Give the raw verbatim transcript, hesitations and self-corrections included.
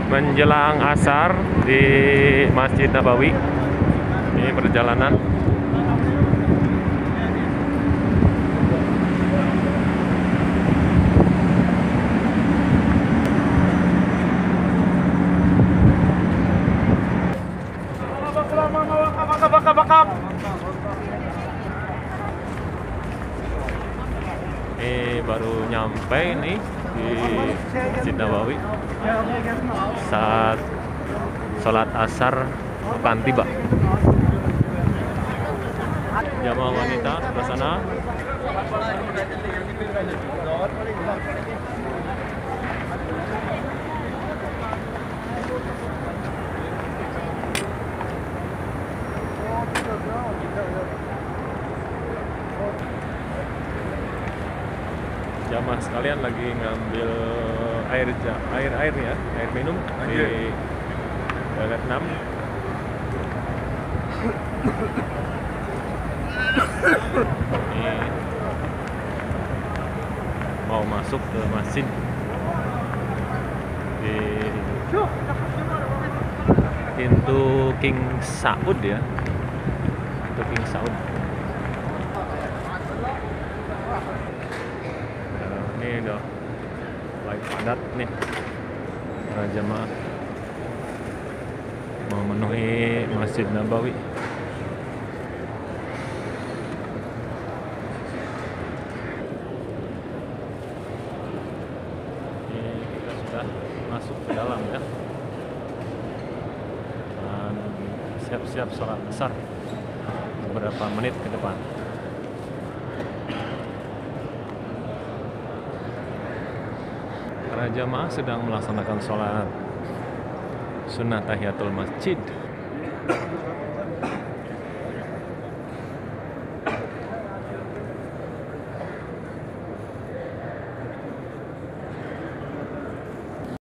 menjelang asar di Masjid Nabawi. Ini perjalanan. Ini baru nyampe nih di Masjid Nabawi saat sholat asar akan tiba. Jamaah wanita sebelah sana. Jamaah sekalian lagi ngambil air air air ya, air minum di toilet enam. Ini mau masuk ke masjid di pintu King Saud ya, pintu King Saud. Ini udah mulai padat nih para jemaah memenuhi Masjid Nabawi. Ini kita sudah masuk ke dalam ya, dan siap-siap sholat asar beberapa menit ke depan. Para jamaah sedang melaksanakan sholat sunnah tahiyatul masjid.